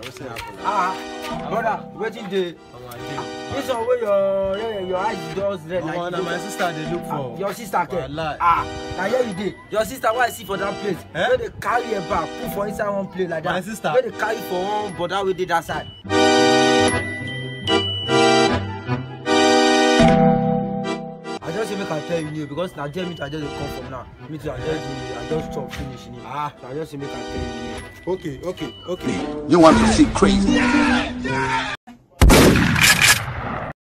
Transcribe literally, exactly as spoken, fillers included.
Ah, brother, waiting day. This one where your your, your eyes does red. Like oh, my sister they look for. Your sister can. Ah, now here you did. Your sister what I see for that place. Eh? Where they carry a bag, put for inside one plate like that. My sister. Where they carry for one, but that we did that side. I just make I tell you because now Jeremy I just come from now. Me too, I just I just chop finish in it. Ah, so I just make I tell you. Okay, okay, okay. You want to see crazy?